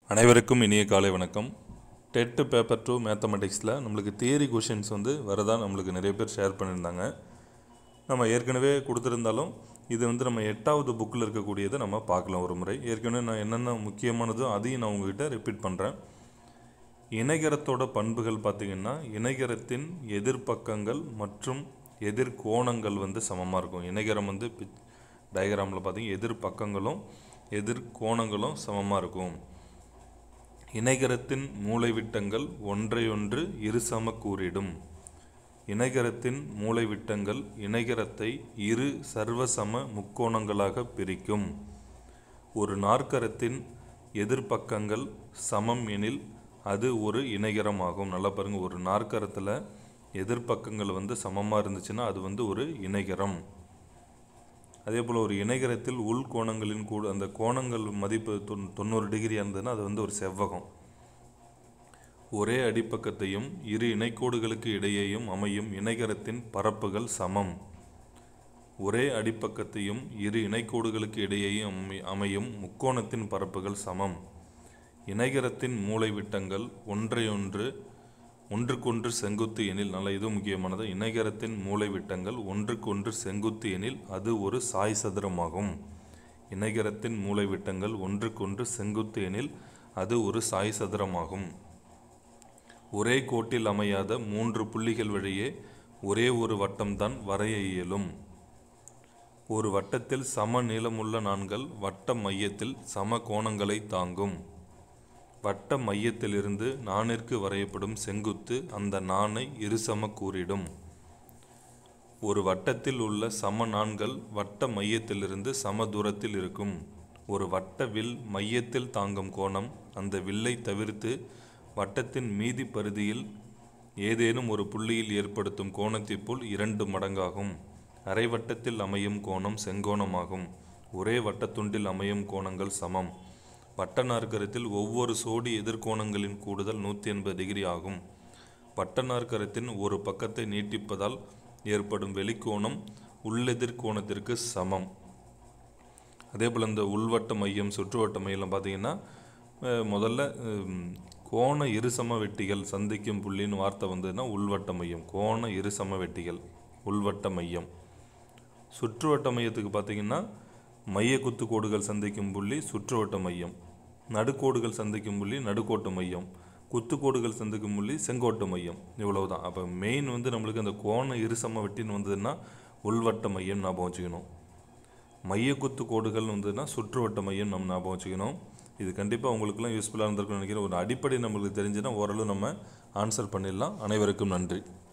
அனைவருக்கும் இனிய காலை வணக்கம். டெட் பேப்பர் 2 மேத்தமெட்டிக்ஸில் நம்மளுக்கு தியரி கொஷின்ஸ் வரதான் நம்மளுக்கு நிறைய பேர் ஷேர் பண்ணியிருந்தாங்க. நம்ம ஏற்கனவே கொடுத்துருந்தாலும் இது நம்ம 8வது புக்கில் இருக்கக்கூடியதை நம்ம பார்க்கலாம் ஒரு முறை. ஏற்கனவே நான் என்னென்ன முக்கியமானதோ அதையும் நான் உங்ககிட்ட ரிப்பீட் பண்ணுறேன். இணைகரத்தோட பண்புகள் பார்த்திங்கன்னா, இணைகரத்தின் எதிர்பக்கங்கள் மற்றும் எதிர்கோணங்கள் சமமாக இருக்கும். இணைகரம் டயக்ராமில் பார்த்திங்கன்னா எதிர்பக்கங்களும் எதிர்கோணங்களும் சமமாக இருக்கும். இணைகரத்தின் மூலைவிட்டங்கள் ஒன்றையொன்று இருசம கூறிடும். இணைகரத்தின் மூலைவிட்டங்கள் இணைகரத்தை இரு சர்வசம முக்கோணங்களாக பிரிக்கும். ஒரு நாற்கரத்தின் எதிர்பக்கங்கள் சமம் எனில் அது ஒரு இணைகரம் ஆகும். நல்லா பாருங்கள், ஒரு நாற்கரத்தில் எதிர்பக்கங்கள் சமமாக இருந்துச்சுன்னா அது ஒரு இணைகரம். அதே போல் ஒரு இணைகரத்தில் உள் கோணங்களின் அந்த கோணங்கள் மதிப்பு 90 டிகிரி இருந்ததுன்னா அது ஒரு செவ்வகம். ஒரே அடிப்பக்கத்தையும் இரு இணைக்கோடுகளுக்கு இடையேயும் அமையும் இணைகரத்தின் பரப்புகள் சமம். ஒரே அடிப்பக்கத்தையும் இரு இணைக்கோடுகளுக்கு இடையேயும் அமையும் முக்கோணத்தின் பரப்புகள் சமம். இணைகரத்தின் மூலைவிட்டங்கள் ஒன்றுக்கொன்று செங்குத்து எனில், நல்ல இது முக்கியமானது, இணைகரத்தின் மூலைவிட்டங்கள் ஒன்றுக்கொன்று செங்குத்து எனில் அது ஒரு சாய் சதுரமாகும். இணைகரத்தின் மூலைவிட்டங்கள் ஒன்றுக்கொன்று செங்குத்து எனில் அது ஒரு சாய் சதுரமாகும். ஒரே கோட்டில் அமையாத 3 புள்ளிகள் வழியே ஒரே ஒரு வட்டம்தான் வரைய இயலும். ஒரு வட்டத்தில் சம நீளமுள்ள நாண்கள் வட்ட மையத்தில் சம கோணங்களை தாங்கும். வட்ட மையத்திலிருந்து நாணிற்கு வரையப்படும் செங்குத்து அந்த நாணை இருசம கூறிடும். ஒரு வட்டத்தில் உள்ள சம நாண்கள் வட்ட மையத்திலிருந்து சம தூரத்தில் இருக்கும். ஒரு வட்ட வில் மையத்தில் தாங்கும் கோணம் அந்த வில்லை தவிர்த்து வட்டத்தின் மீதி பரிதியில் ஏதேனும் ஒரு புள்ளியில் ஏற்படுத்தும் கோணத்தை போல் 2 மடங்காகும். அரை வட்டத்தில் அமையும் கோணம் செங்கோணமாகும். ஒரே வட்டத்துண்டில் அமையும் கோணங்கள் சமம். வட்ட நாற்கரத்தில் ஒவ்வொரு சோடி எதிர்கோணங்களின் கூடுதல் 180 டிகிரி ஆகும். வட்ட நாற்கரத்தின் ஒரு பக்கத்தை நீட்டிப்பதால் ஏற்படும் வெளிக்கோணம் உள்ளெதிர்கோணத்திற்கு சமம். அதே போல் இந்த உள்வட்ட மையம் சுற்றுவட்ட மையம் பார்த்திங்கன்னா, முதல்ல கோண இருசம வெட்டிகள் சந்திக்கும் புள்ளின்னு வார்த்தை வந்ததுன்னா உள்வட்ட மையம். கோண இருசம வெட்டிகள் உள்வட்ட மையம். சுற்றுவட்ட மையத்துக்கு பார்த்திங்கன்னா மைய குத்து கோடுகள் சந்திக்கும் புள்ளி சுற்றுவட்ட மையம். நடுக்கோடுகள் சந்திக்கும் புள்ளி நடுக்கோட்டு மையம். குத்துக்கோடுகள் சந்திக்கும் புள்ளி செங்கோட்டு மையம். இவ்வளவுதான். அப்போ மெயின் நம்மளுக்கு அந்த கோண இருசம வெட்டின்னு வந்ததுன்னா உள்வட்ட மையம் ஞாபகம் வச்சுக்கணும். மைய குத்து கோடுகள் வந்ததுன்னா சுற்றுவட்ட மையம் நம்ம ஞாபகம் வச்சுக்கணும். இது கண்டிப்பாக உங்களுக்குலாம் யூஸ்ஃபுல்லாக இருந்திருக்குன்னு நினைக்கிறேன். ஒரு அடிப்படை நம்மளுக்கு தெரிஞ்சுன்னா ஓரளவு நம்ம ஆன்சர் பண்ணிடலாம். அனைவருக்கும் நன்றி.